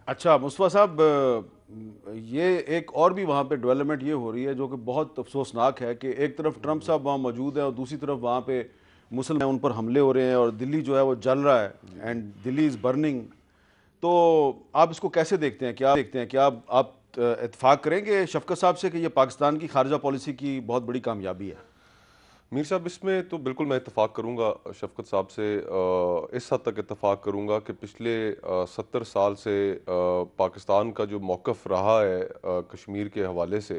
अच्छा मुस्तफ़ा साहब, ये एक और भी वहाँ पे डेवलपमेंट ये हो रही है जो कि बहुत अफसोसनाक है कि एक तरफ ट्रंप साहब वहाँ मौजूद है और दूसरी तरफ वहाँ पे मुसलमान उन पर हमले हो रहे हैं और दिल्ली जो है वो जल रहा है जी एंड दिल्ली इज़ बर्निंग। तो आप इसको कैसे देखते हैं, क्या देखते हैं, क्या आप इत्तेफाक करेंगे शफकत साहब से कि ये पाकिस्तान की खारजा पॉलिसी की बहुत बड़ी कामयाबी है? मीर साहब, इसमें तो बिल्कुल मैं इत्तेफाक करूंगा शफकत साहब से। इस हद तक इत्तेफाक करूंगा कि पिछले 70 साल से पाकिस्तान का जो मौक़िफ़ रहा है कश्मीर के हवाले से,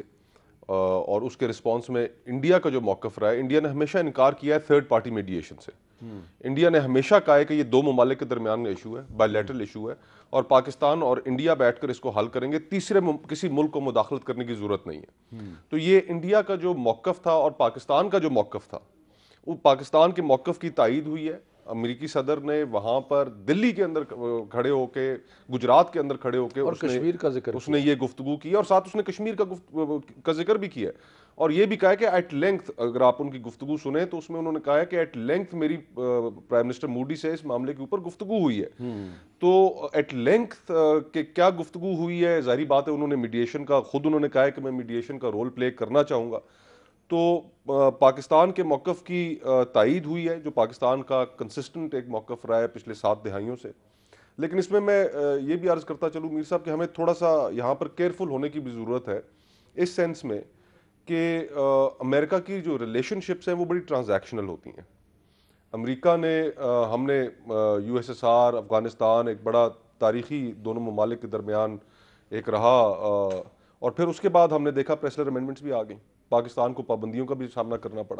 और उसके रिस्पॉन्स में इंडिया का जो मौक़िफ़ रहा है, इंडिया ने हमेशा इनकार किया है थर्ड पार्टी मीडिएशन से। इंडिया ने हमेशा कहा है कि ये दो ममालिक के दरमियान में इशू है, बायलैटरल इशू है, और पाकिस्तान और इंडिया बैठकर इसको हल करेंगे, तीसरे किसी मुल्क को मुदाखलत करने की जरूरत नहीं है। तो ये इंडिया का जो मौक़िफ़ था और पाकिस्तान का जो मौक़िफ़ था, वो पाकिस्तान के मौक़िफ़ की तायीद हुई है। अमेरिकी सदर ने वहाँ पर दिल्ली के अंदर खड़े होके, गुजरात के अंदर खड़े होके और उसने कश्मीर का जिक्र उसने किया। ये गुफ्तगू की, और साथ उसने कश्मीर का जिक्र भी किया है। और ये भी कहा है कि एट लेंथ, अगर आप उनकी गुफ्तगू सुने तो उसमें उन्होंने कहा है कि एट लेंथ मेरी प्राइम मिनिस्टर मोदी से इस मामले के ऊपर गुफ्तगू हुई है। तो एट लेंथ के क्या गुफ्तगू हुई है, जाहिर बात है उन्होंने मीडिएशन का, खुद उन्होंने कहा है कि मैं मीडिएशन का रोल प्ले करना चाहूँगा। तो पाकिस्तान के मौक़िफ़ की तायीद हुई है, जो पाकिस्तान का कंसिस्टेंट एक मौक़िफ़ रहा है पिछले 7 दहाइयों से। लेकिन इसमें मैं ये भी अर्ज़ करता चलूँ मीर साहब कि हमें थोड़ा सा यहाँ पर केयरफुल होने की भी ज़रूरत है, इस सेंस में कि अमेरिका की जो रिलेशनशिप्स हैं वो बड़ी ट्रांजैक्शनल होती हैं। अमेरिका ने हमने यूएसएसआर, अफ़गानिस्तान, एक बड़ा तारीख़ी दोनों ममालिक के दरमियान एक रहा, और फिर उसके बाद हमने देखा प्रेसलर अमेंडमेंट्स भी आ गई, पाकिस्तान को पाबंदियों का भी सामना करना पड़ा।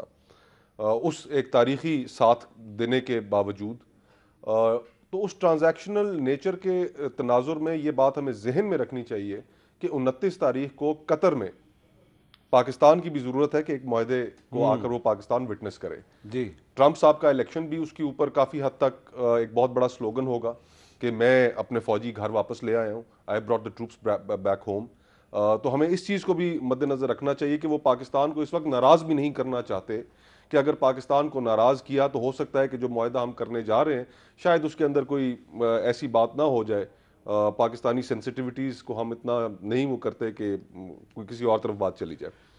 उस एक तारीख़ी साथ देने के बावजूद, तो उस ट्रांजैक्शनल नेचर के तनाजुर में ये बात हमें जहन में रखनी चाहिए कि 29 तारीख को कतर में पाकिस्तान की भी ज़रूरत है कि एक मुआहदे को आकर वो पाकिस्तान विटनेस करे। जी। ट्रंप साहब का इलेक्शन भी उसके ऊपर काफ़ी हद तक एक बहुत बड़ा स्लोगन होगा कि मैं अपने फौजी घर वापस ले आया हूँ, I brought the troops back home. तो हमें इस चीज़ को भी मद्देनज़र रखना चाहिए कि वो पाकिस्तान को इस वक्त नाराज़ भी नहीं करना चाहते, कि अगर पाकिस्तान को नाराज़ किया तो हो सकता है कि जो मुआहदा हम करने जा रहे हैं शायद उसके अंदर कोई ऐसी बात ना हो जाए। पाकिस्तानी सेंसिटिविटीज़ को हम इतना नहीं वो करते कि कोई किसी और तरफ बात चली जाए।